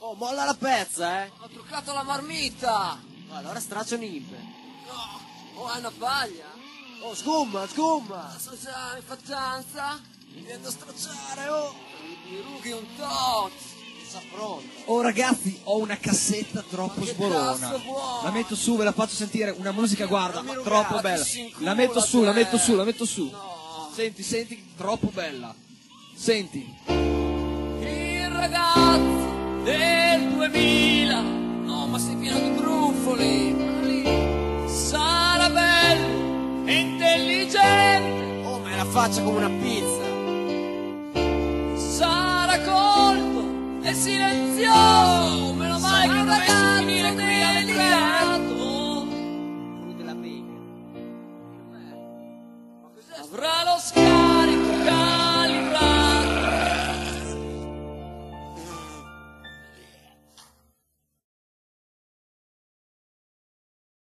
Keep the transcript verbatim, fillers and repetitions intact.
Oh, molla la pezza, eh! Ho truccato la marmita! Oh, allora straccio nimpe. No! Oh, hai una paglia? Oh, scumma, scumma! So già, mi fa tanza? Mi viene da stracciare, oh! Mi rughi un tot! Sta pronta. Oh ragazzi, ho una cassetta troppo Ma che sborona. cazzo vuoi? La metto su, ve la faccio sentire, una musica, guarda, Non mi ma troppo rugare, bella. ti incula, La metto su, te. la metto su, la metto su. No! Senti, senti, troppo bella. Senti. Il ragazzo del duemila, no ma sei pieno di brufoli, sarà bello e intelligente, Oh, ma è la faccia come una pizza! sarà colto e silenzioso, meno male che non è